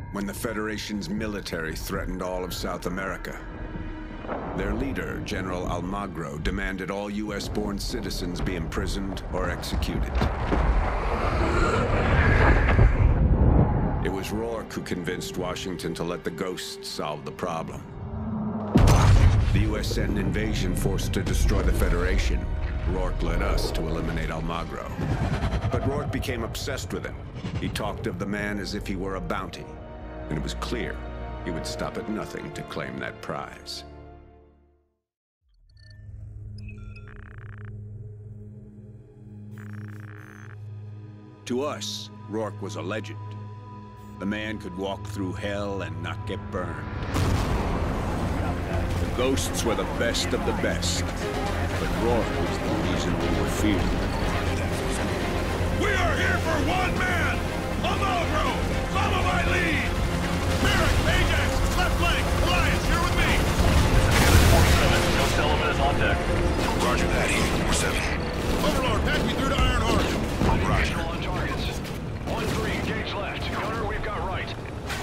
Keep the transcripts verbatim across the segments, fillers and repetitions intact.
when the Federation's military threatened all of South America. Their leader, General Almagro, demanded all U S-born citizens be imprisoned or executed. It was Rourke who convinced Washington to let the Ghosts solve the problem. The U S sent an invasion force to destroy the Federation. Rourke led us to eliminate Almagro. But Rourke became obsessed with him. He talked of the man as if he were a bounty, and it was clear he would stop at nothing to claim that prize. To us, Rourke was a legend. The man could walk through hell and not get burned. The Ghosts were the best of the best, but Rourke was the reason we were feared. We are here for one man! Almagro! Follow my lead! Merrick, Ajax, left flank, Alliance, you're with me! forty-seven, no Sullivan is on deck. Roger that, eight four seven. Overlord, patch me through to Iron Horse. Roger. On targets. one three, engage left. Gunner, we've got right.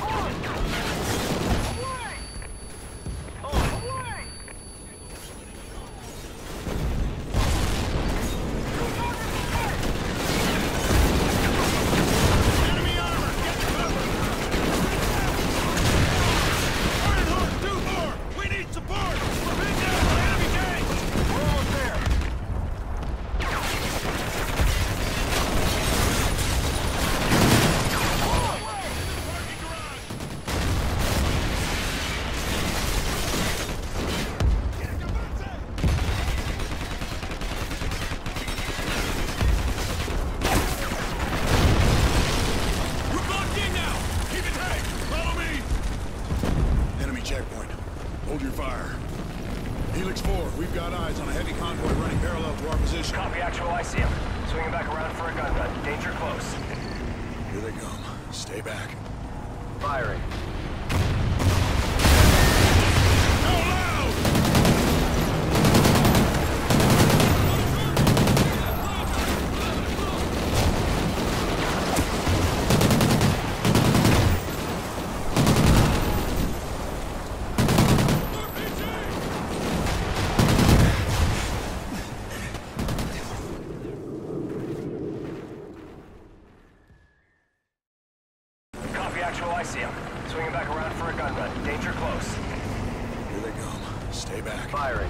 Checkpoint. Hold your fire. Helix four, we've got eyes on a heavy convoy running parallel to our position. Copy, actual, I see him. Swinging back around for a gun run. Danger close. Here they come. Stay back. Firing. Actual, I see him. Swinging back around for a gun run. Danger close. Here they come. Stay back. Firing.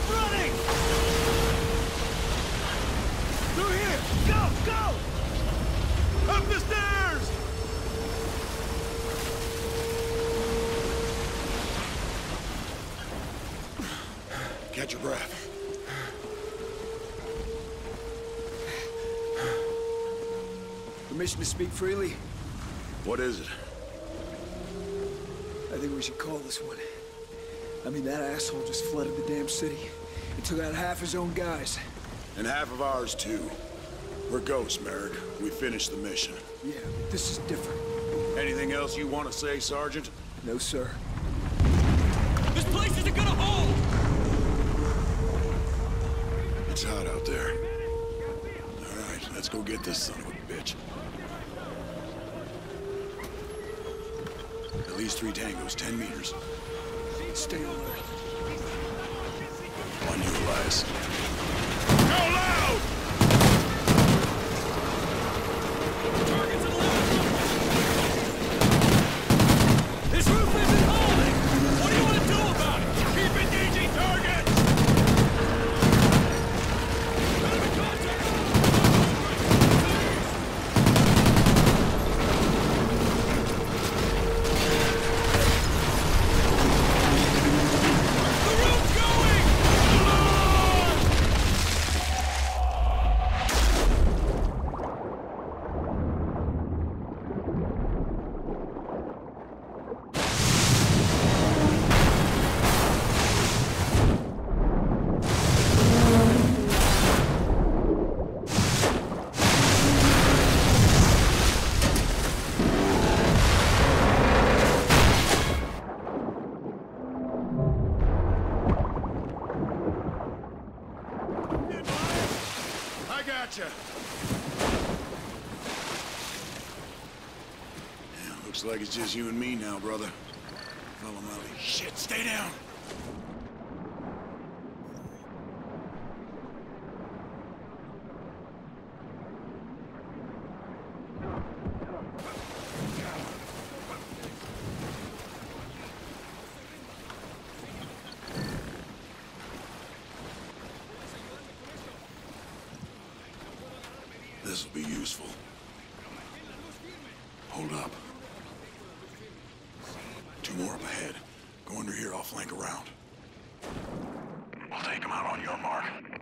Keep running! Through here! Go! Go! Up the stairs! Catch your breath. Permission to speak freely? What is it? I think we should call this one. I mean, that asshole just flooded the damn city and took out half his own guys. And half of ours, too. We're ghosts, Merrick. We finished the mission. Yeah, but this is different. Anything else you want to say, Sergeant? No, sir. This place isn't gonna hold! It's hot out there. All right, let's go get this son of a bitch. At least three tangos, ten meters. Stay alert. On you, Elias. Go loud! Targets at the left! This roof isn't holding! What do you want to do about it? Keep engaging targets! Enemy contact! The roof's going! Hold on! I gotcha. Yeah, looks like it's just you and me now, brother. Follow Molly. Shit, stay down. This'll be useful. Hold up. Two more up ahead. Go under here, I'll flank around. We'll take them out on your mark.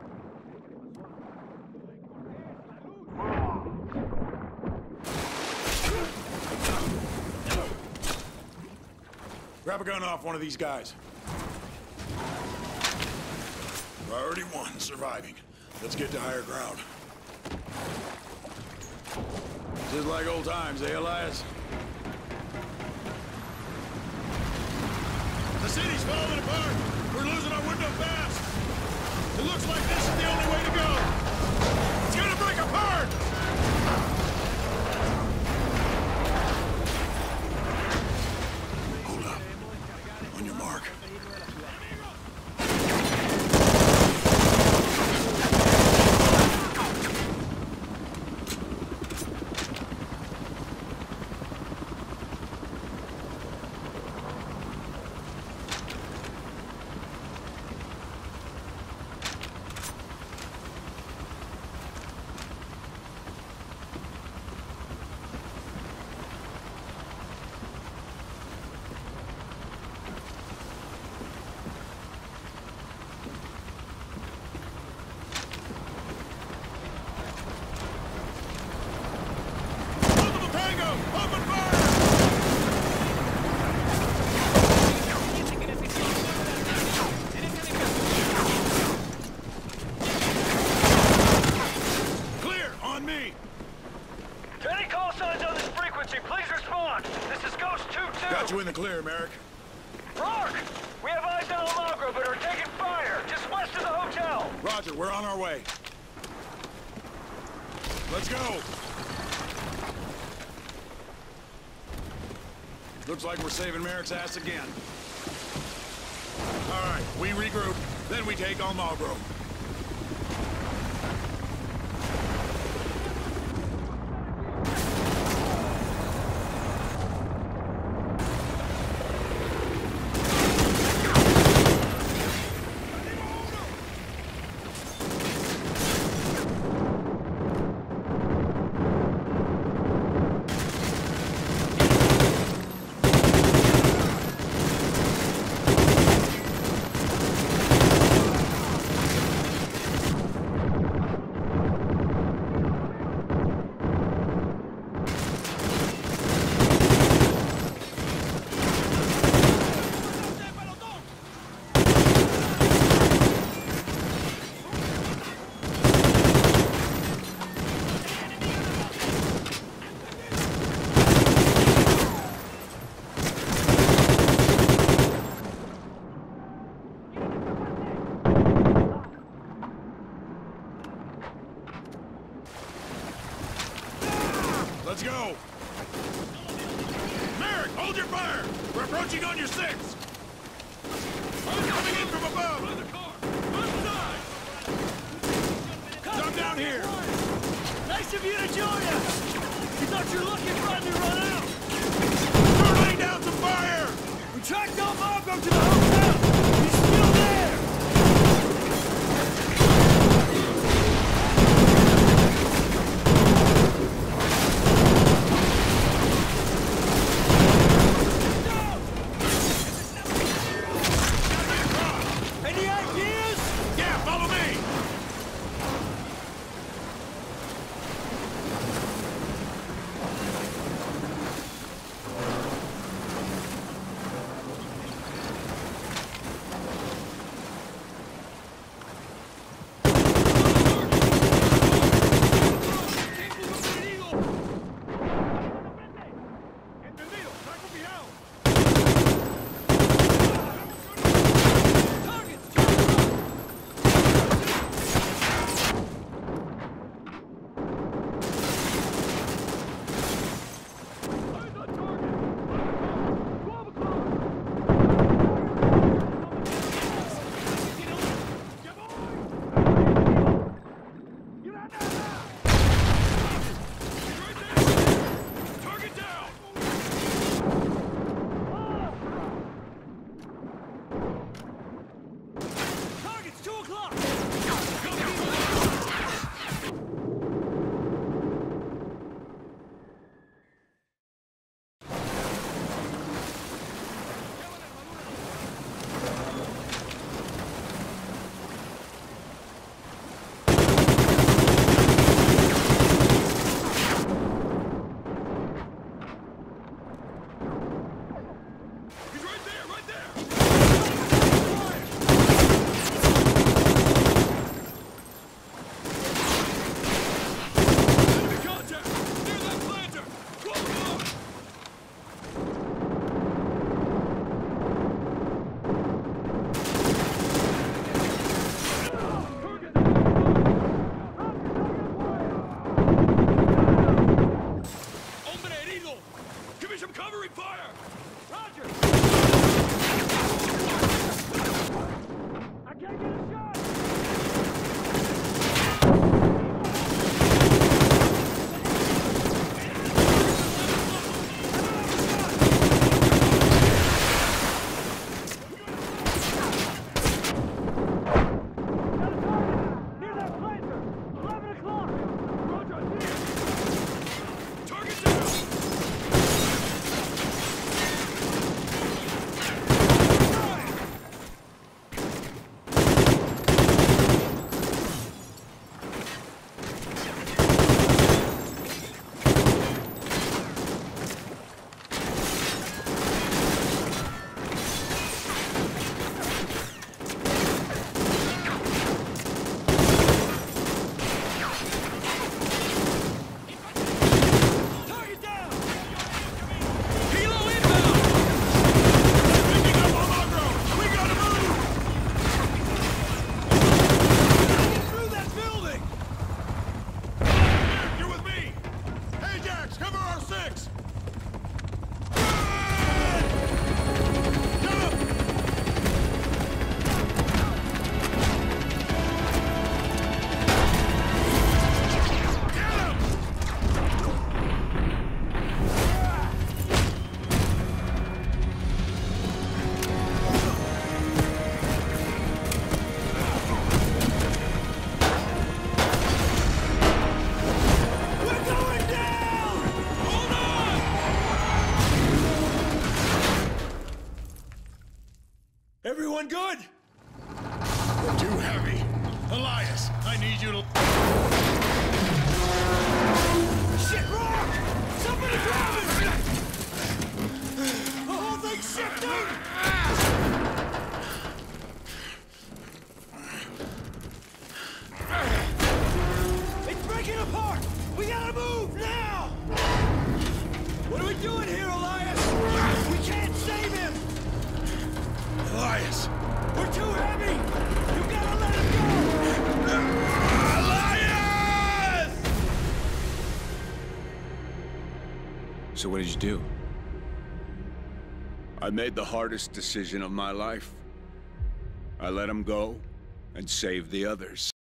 Grab a gun off one of these guys. Priority one, surviving. Let's get to higher ground. Just like old times, eh, Elias? The city's falling apart! We're losing our window fast! It looks like this is the only way to go! It's gonna break apart! Hold up. On your mark. Multiple tango! Open fire! Clear! On me! Any call signs on this frequency, please respond. This is Ghost two two. Got you in the clear, Merrick. Rourke! We have eyes on Almagro, but are taking fire, just west of the hotel. Roger, we're on our way. Let's go! Looks like we're saving Merrick's ass again. All right, we regroup, then we take Almagro. your six! I'm coming in from above! Come down here! Nice of you to join us! You thought you were looking for us to run out! We're laying down some fire! We tracked Del Margo to the hotel! He's still there! Any ideas? Yeah, follow me! Everyone good? We're too heavy. Elias, I need you to... Shit, Rourke! Somebody grab him! The whole thing's shifting! It's breaking apart! We gotta move, now! What are we doing here, Elias? We can't save him! Elias! We're too heavy! You gotta let him go! Elias! So what did you do? I made the hardest decision of my life. I let him go and saved the others.